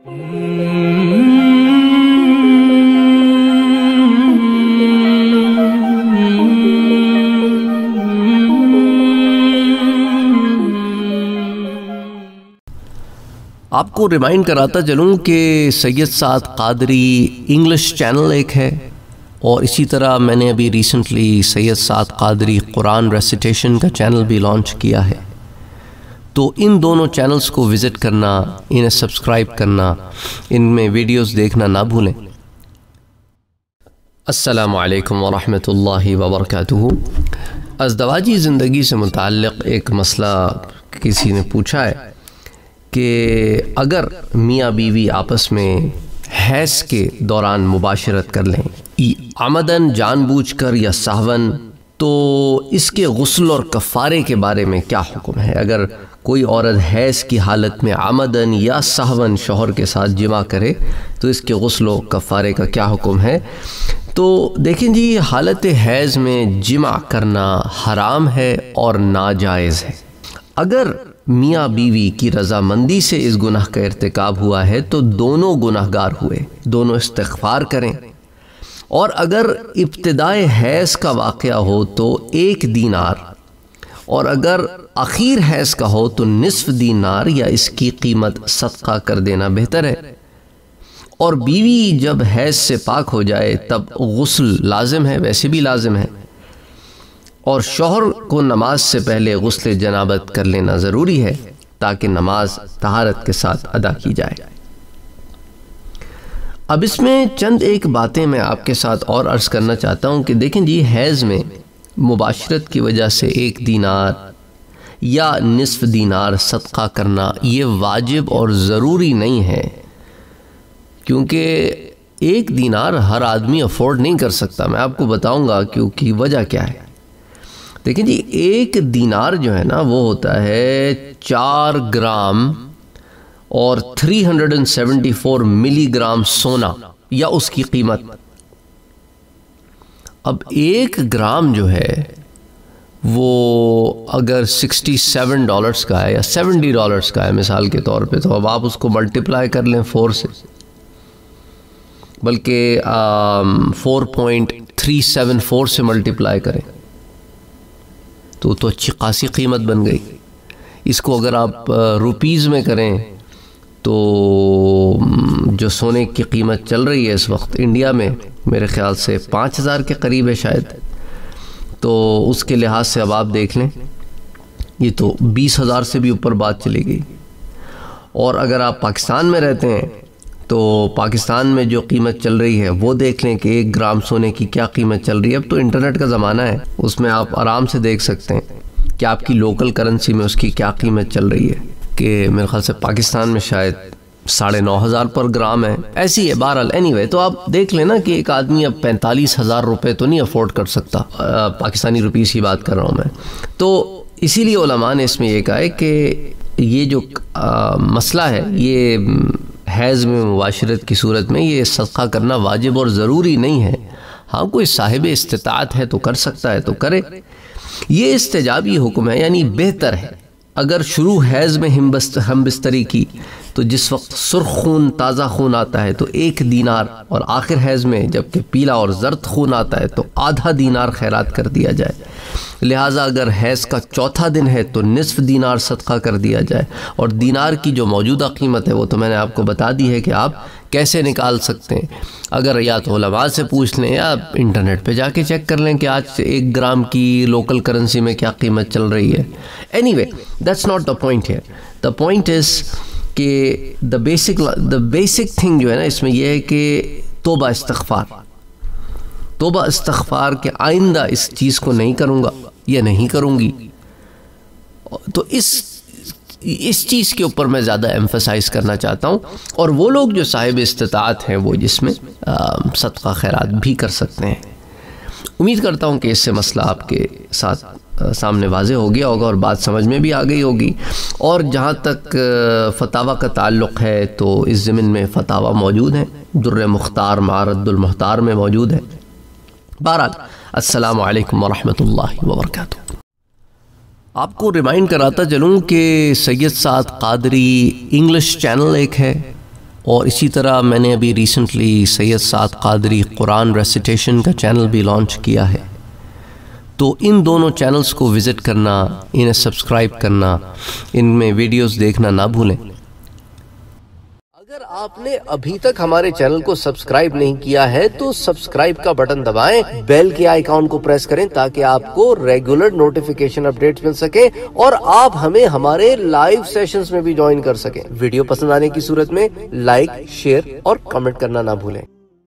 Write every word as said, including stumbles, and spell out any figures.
آپ کو ریمائنڈ کراتا چلوں کہ سید سعد قادری انگلش چینل ایک ہے، اور اسی طرح میں نے ابھی ریسنٹلی سید سعد قادری قرآن ریسیٹیشن کا چینل بھی لانچ کیا ہے۔ تو ان دونوں چینلز کو وزٹ کرنا، انہیں سبسکرائب کرنا، ان میں ویڈیوز دیکھنا نہ بھولیں۔ السلام علیکم ورحمۃ اللہ وبرکاتہ۔ ازدواجی زندگی سے متعلق ایک مسئلہ کسی نے پوچھا ہے کہ اگر میاں بیوی آپس میں حیض کے دوران مباشرت کر لیں عمدن، جان بوجھ کر یا سہون، تو اس کے غسل اور کفارے کے بارے میں کیا حکم ہے؟ اگر کوئی عورت حیض کی حالت میں عمدن یا سہون شوہر کے ساتھ جمع کرے تو اس کے غسل و کفارے کا کیا حکم ہے؟ تو دیکھیں جی، حالت حیض میں جمع کرنا حرام ہے اور ناجائز ہے۔ اگر میاں بیوی کی رضامندی سے اس گناہ کا ارتکاب ہوا ہے تو دونوں گناہ گار ہوئے، دونوں استغفار کریں، اور اگر ابتدائے حیض کا واقعہ ہو تو ایک دینار، اور اگر اخیر حیض کا ہو تو نصف دینار یا اس کی قیمت صدقہ کر دینا بہتر ہے۔ اور بیوی جب حیض سے پاک ہو جائے تب غسل لازم ہے، ویسے بھی لازم ہے، اور شوہر کو نماز سے پہلے غسل جنابت کر لینا ضروری ہے تاکہ نماز طہارت کے ساتھ ادا کی جائے۔ اب اس میں چند ایک باتیں میں آپ کے ساتھ اور عرض کرنا چاہتا ہوں کہ دیکھیں جی، حیض میں مباشرت کی وجہ سے ایک دینار یا نصف دینار صدقہ کرنا یہ واجب اور ضروری نہیں ہے، کیونکہ ایک دینار ہر آدمی افورڈ نہیں کر سکتا۔ میں آپ کو بتاؤں گا کیونکہ وجہ کیا ہے۔ دیکھیں جی، ایک دینار جو ہے نا وہ ہوتا ہے چار گرام اور three hundred and seventy four milligram سونا یا اس کی قیمت۔ اب ایک گرام جو ہے وہ اگر سکسٹی سیون ڈالرز کا ہے یا سیونٹی ڈالرز کا ہے مثال کے طور پہ، تو اب آپ اس کو ملٹیپلائی کر لیں فور سے، بلکہ four point three seven four سے ملٹیپلائی کریں تو تو اچھی خاصی قیمت بن گئی۔ اس کو اگر آپ روپیز میں کریں تو جو سونے کی قیمت چل رہی ہے اس وقت انڈیا میں میرے خیال سے پانچ ہزار کے قریب ہے شاید، تو اس کے لحاظ سے اب آپ دیکھ لیں یہ تو بیس ہزار سے بھی اوپر بات چلی گئی۔ اور اگر آپ پاکستان میں رہتے ہیں تو پاکستان میں جو قیمت چل رہی ہے وہ دیکھ لیں کہ ایک گرام سونے کی کیا قیمت چل رہی ہے۔ اب تو انٹرنیٹ کا زمانہ ہے، اس میں آپ آرام سے دیکھ سکتے ہیں کہ آپ کی لوکل کرنسی میں اس کی کیا قیمت چل رہی ہے، کہ میرے خیال سے پاکستان میں شاید ساڑھے نو ہزار پر گرام ہے، ایسی ہے۔ بہرحال اینی وے، تو آپ دیکھ لیں نا کہ ایک آدمی اب پینتالیس ہزار روپے تو نہیں افورڈ کر سکتا، پاکستانی روپیز کی بات کر رہا ہوں میں۔ تو اسی لیے علماء نے اس میں یہ کہا ہے کہ یہ جو مسئلہ ہے، یہ حیض میں مباشرت کی صورت میں یہ صدقہ کرنا واجب اور ضروری نہیں ہے۔ ہاں، کوئی صاحب استطاعت ہے تو کر سکتا ہے تو کرے۔ یہ استجابی حکم ہے، یعنی بہتر ہے۔ اگر شروع حیض میں ہم بستری کی تو جس وقت سرخ خون، تازہ خون آتا ہے تو ایک دینار، اور آخر حیض میں جبکہ پیلا اور زرد خون آتا ہے تو آدھا دینار خیرات کر دیا جائے۔ لہٰذا اگر حیض کا چوتھا دن ہے تو نصف دینار صدقہ کر دیا جائے، اور دینار کی جو موجودہ قیمت ہے وہ تو میں نے آپ کو بتا دی ہے کہ آپ کیسے نکال سکتے ہیں۔ اگر یا تو علماء سے پوچھ لیں یا انٹرنیٹ پہ جا کے چیک کر لیں کہ آج سے ایک گرام کی لوکل کرنسی میں کیا قیمت چل رہی ہے۔ Anyway, that's not the point here. The point is کہ the basic the basic thing جو ہے نا اس میں یہ ہے کہ توبہ استغفار، توبہ استغفار کہ آئندہ اس چیز کو نہیں کروں گا یا نہیں کروں گی۔ تو اس اس چیز کے اوپر میں زیادہ ایمفسائز کرنا چاہتا ہوں، اور وہ لوگ جو صاحب استطاعت ہیں وہ جس میں صدقہ خیرات بھی کر سکتے ہیں۔ امید کرتا ہوں کہ اس سے مسئلہ آپ کے ساتھ سامنے واضح ہو گیا ہوگا اور بات سمجھ میں بھی آ گئی ہوگی۔ اور جہاں تک فتاوی کا تعلق ہے تو اس ضمن میں فتاوی موجود ہیں، در مختار معرض المختار میں موجود ہے۔ بہرحال السلام علیکم ورحمۃ اللہ وبرکاتہ۔ آپ کو ریمائنڈ کراتا چلوں کہ سید سعد قادری انگلش چینل ایک ہے، اور اسی طرح میں نے ابھی ریسنٹلی سید سعد قادری قرآن ریسیٹیشن کا چینل بھی لانچ کیا ہے. تو ان دونوں چینلز کو وزٹ کرنا، انہیں سبسکرائب کرنا، ان میں ویڈیوز دیکھنا نہ بھولیں. اگر آپ نے ابھی تک ہمارے چینل کو سبسکرائب نہیں کیا ہے تو سبسکرائب کا بٹن دبائیں، بیل کے آئیکن کو پریس کریں تاکہ آپ کو ریگولر نوٹیفیکیشن اپڈیٹس مل سکے اور آپ ہمیں ہمارے لائیو سیشنز میں بھی جوائن کر سکیں. ویڈیو پسند آنے کی صورت میں لائک، شیئر اور کمنٹ کرنا نہ بھولیں.